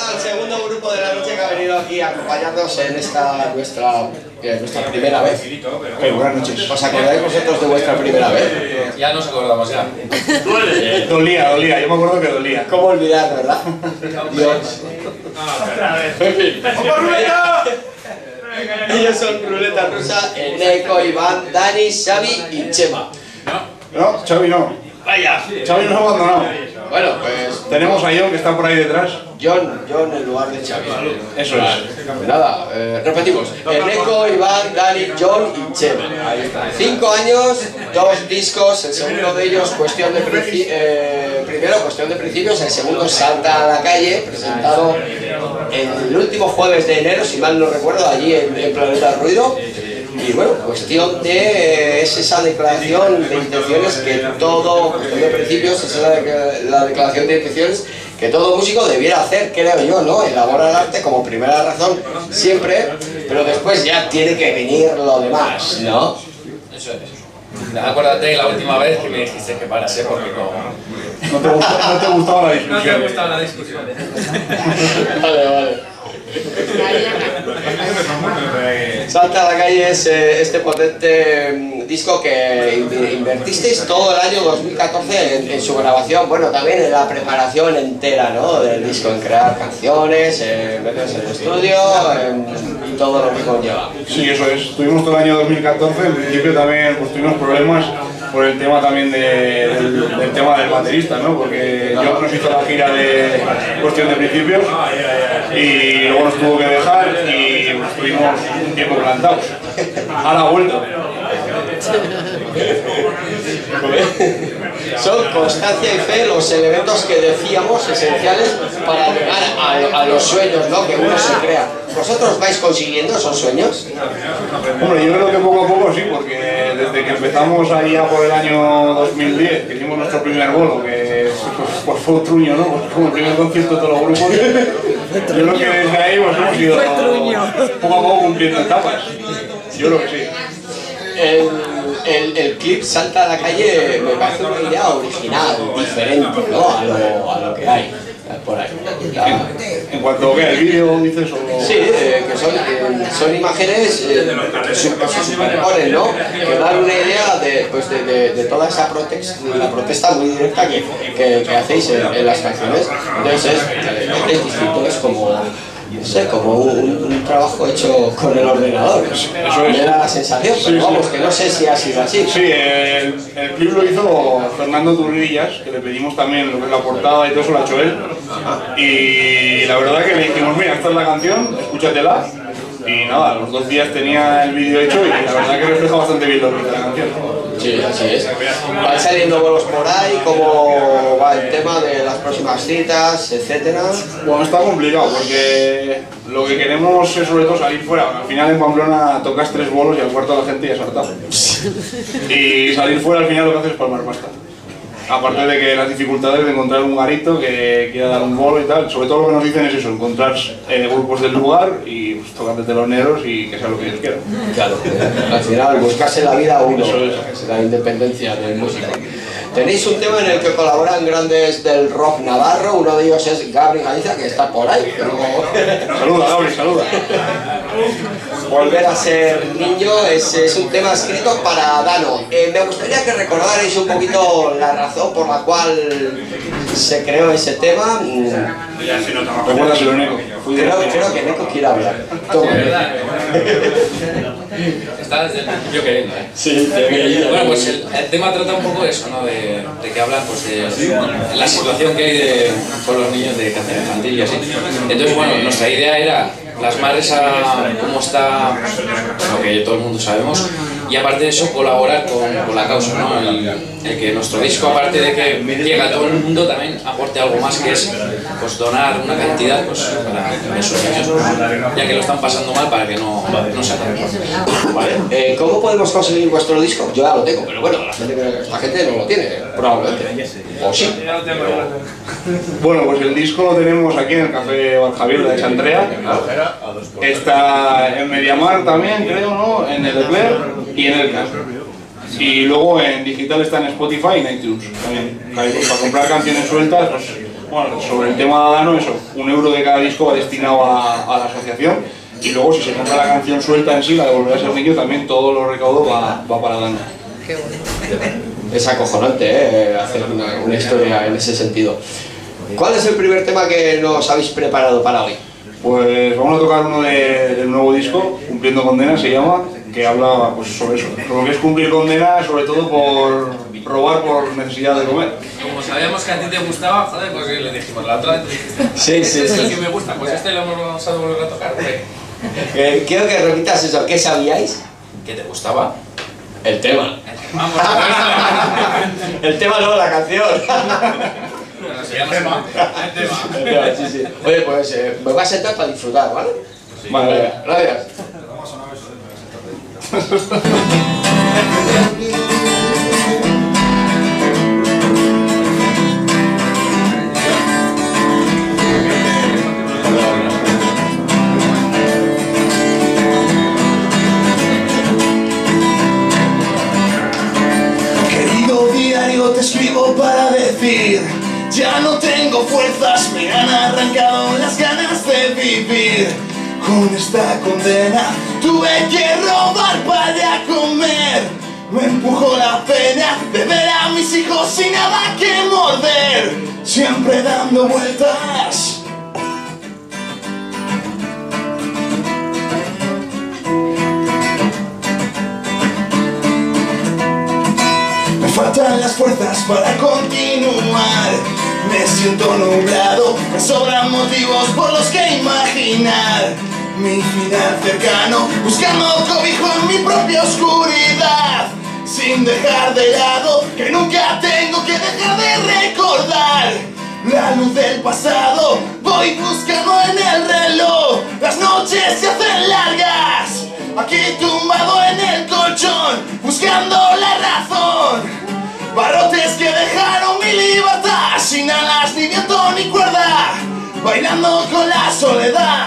al segundo grupo de la noche que ha venido aquí a acompañarnos en esta nuestra primera vez. Buenas noches. ¿Os acordáis vosotros de vuestra primera vez? Ya nos acordamos ya. Dolía, yo me acuerdo que dolía. ¿Cómo olvidar, verdad? Dios. En fin. Ellos son Ruleta Rusa, Eneco, Iván, Dani, Xavi y Chema. No, Xavi no. Vaya. Xavi nos ha abandonado. Bueno, pues Tenemos a John que está por ahí detrás. John en lugar de Xavi. Eso es. Pues nada, repetimos. Eneco, Iván, Dani, John y Chema. Ahí está. 5 años, 2 discos, el segundo de ellos cuestión de principios, el segundo Salta a la calle, presentado el último jueves de enero, si mal no recuerdo, allí en Planeta Ruido. Y bueno, cuestión de es esa declaración de intenciones que todo, cuestión de principios, es la declaración de intenciones que todo músico debiera hacer, creo yo, ¿no? Elaborar arte como primera razón siempre, pero después ya tiene que venir lo demás, ¿no? Eso es. Acuérdate la última vez que me dijiste que parase porque no... No te gustaba la discusión. No te gustaba la discusión. Vale. Salta a la calle es este potente disco que invertisteis todo el año 2014 en su grabación, bueno, también en la preparación entera, ¿no? Del disco, en crear canciones, meterse en el estudio, y todo lo que conlleva. Sí, eso es. Tuvimos todo el año 2014, en principio también pues, tuvimos problemas por el tema también del tema del baterista, ¿no? Porque yo nos hizo la gira de cuestión de principios y luego nos tuvo que dejar y pues, estuvimos un tiempo plantados. Ahora ha vuelto. Son constancia y fe los elementos que decíamos esenciales para llegar a los sueños, ¿no? Que uno se crea. ¿Vosotros vais consiguiendo esos sueños? Bueno, yo creo que poco a poco sí, porque desde que empezamos allá por el año 2010, que hicimos nuestro primer bolo, que pues fue un truño, ¿no? Pues fue el primer concierto de todos los grupos. Yo creo que desde ahí pues, hemos ido poco a poco cumpliendo etapas. Yo creo que sí. El clip Salta a la calle me parece una idea original, diferente, ¿no? A lo que hay por ahí. En cuanto a el vídeo dices o... Sí, que son imágenes que se superponen, ¿no? Que dan una idea de toda esa protesta muy directa que hacéis en las canciones. Entonces es distinto, es como... No sé, como un trabajo hecho con el ordenador. Eso me da la sensación, pero vamos, que no sé si ha sido así. Sí, el clip lo hizo Fernando Turrillas, que le pedimos también lo que es la portada y todo eso lo ha hecho él. Y la verdad que le dijimos, mira, esta es la canción, escúchatela. Y nada, a los 2 días tenía el vídeo hecho y la verdad que refleja bastante bien lo que dice la canción. Sí, así es. Van saliendo vuelos por ahí, cómo va el tema de las próximas citas, etcétera. Bueno, está complicado porque lo que queremos es sobre todo salir fuera. Al final en Pamplona tocas 3 bolos y al cuarto la gente ya se ha hartado. Y salir fuera al final lo que haces es palmar pasta. Aparte de que las dificultades de encontrar un garito que quiera dar un bolo y tal, sobre todo lo que nos dicen es eso, encontrar grupos del lugar y pues, tocar de teloneros y que sea lo que ellos quieran. Claro, al final buscarse la vida a uno, la independencia del músico. Tenéis un tema en el que colaboran grandes del rock navarro, uno de ellos es Gabri Galiza, que está por ahí. Saluda, Gabri, saluda. Volver a ser niño es un tema escrito para Dano. Me gustaría que recordarais un poquito la razón por la cual se creó ese tema. Recuérdaselo, Neko. Creo que Neko quiere hablar. Toma. Está desde el principio queriendo, ¿eh? Sí, bueno, pues el tema trata un poco de eso, ¿no? De que hablan pues, de la situación que hay con los niños de cáncer infantil y así. Entonces, bueno, nuestra idea era plasmar cómo está lo que todo el mundo sabemos y aparte de eso colaborar con la causa, ¿no? El que nuestro disco, aparte de que llega a todo el mundo, también aporte algo más, que es pues, donar una cantidad pues, para esos niños, ya que lo están pasando mal, para que no se hagan. Vale. ¿Cómo podemos conseguir vuestro disco? Yo ya lo tengo, pero bueno, la gente no lo tiene, probablemente. O sí. Bueno, pues el disco lo tenemos aquí en el Café Valjavier de Chantrea. Está en Mediamar también, creo, ¿no? En el Leclerc y en el CAS. Y luego en digital está en Spotify y en iTunes también. Para comprar canciones sueltas, pues Bueno, sobre el tema de Adano, eso, 1 euro de cada disco va destinado a la asociación, y luego si se compra la canción suelta en sí, la de Volver a ser niño, también todo lo recaudado va para Adano. Qué bueno. Es acojonante, hacer una historia en ese sentido. ¿Cuál es el primer tema que nos habéis preparado para hoy? Pues vamos a tocar uno del nuevo disco, Cumpliendo Condena se llama, que habla pues, sobre eso, sobre lo que es cumplir condena, sobre todo por robar por necesidad de comer. Como sabíamos que a ti te gustaba, joder, pues le dijimos la otra vez. Sí, Este es el que me gusta, pues este lo vamos a volver a tocar, hombre. Quiero que repitas eso, ¿qué sabíais? ¿Qué te gustaba? El tema. Vamos, El tema no, la canción. bueno, se llama tema. El tema. Sí, sí. Oye, pues me voy a sentar para disfrutar, ¿vale? Sí. Vale, gracias. Querido diario, te escribo para decir: ya no tengo fuerzas, me han arrancado las ganas de vivir. Con esta condena tuve que robar para comer. Me empujó la pena de ver a mis hijos sin nada que morder, siempre dando vueltas. Me faltan las fuerzas para continuar. Me siento nublado, me sobran motivos por los que imaginar mi final cercano, buscando cobijo en mi propia oscuridad, sin dejar de lado que nunca tengo que dejar de recordar la luz del pasado. Voy buscando en el reloj, las noches se hacen largas, aquí tumbado en el colchón, buscando la razón. Barrotes que dejaron mi libertad, sin alas, ni viento, ni cuerda, bailando con la soledad.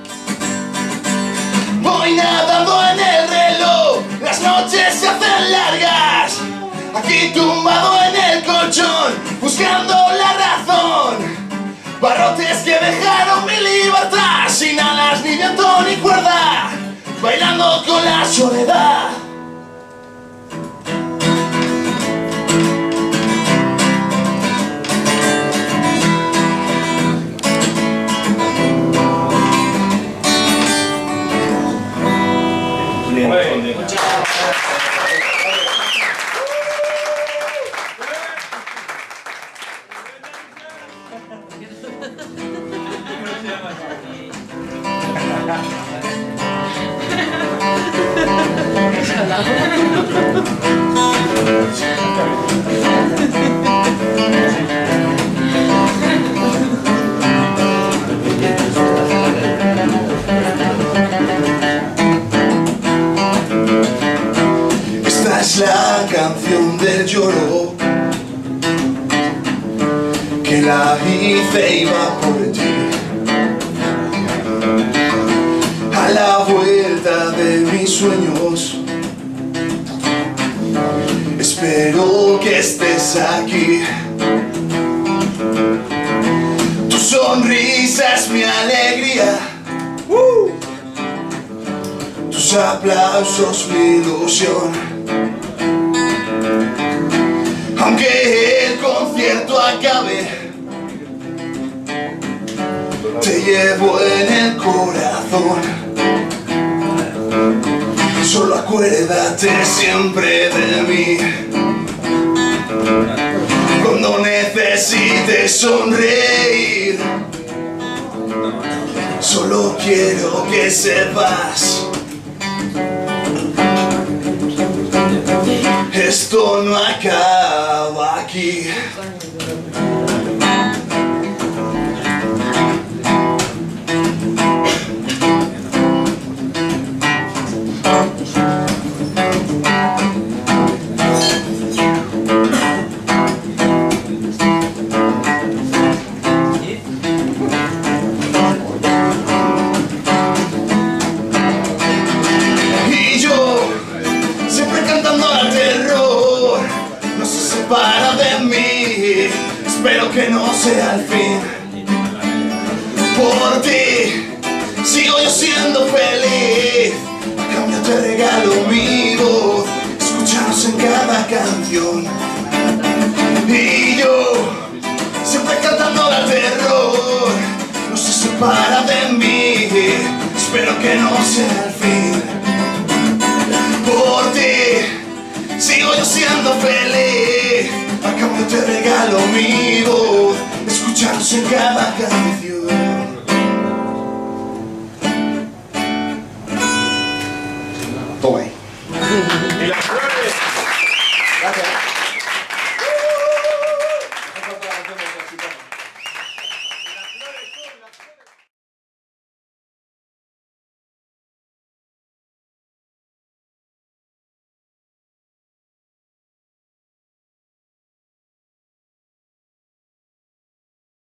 Voy nadando en el reloj, las noches se hacen largas, aquí tumbado en el colchón, buscando la razón. Barrotes que dejaron mi libertad, sin alas, ni viento, ni cuerda, bailando con la soledad. Esta es la canción del lloro, que la hice iba por ti. A la vuelta de mis sueños, espero que estés aquí. Tu sonrisa es mi alegría, tus aplausos mi ilusión. Aunque el concierto acabe, te llevo en el corazón. Solo acuérdate siempre de mí cuando necesites sonreír. Solo quiero que sepas, esto no acaba aquí. Y yo, siempre cantando al terror, no que no sea el fin. Por ti sigo yo siendo feliz. A cambio te regalo mi voz, escucharos en cada canción. Y yo siempre cantando al terror, no se separa de mí. Espero que no sea el fin. Por ti sigo yo siendo feliz. A cambio te regalo mi voz, escucharos en cada canción.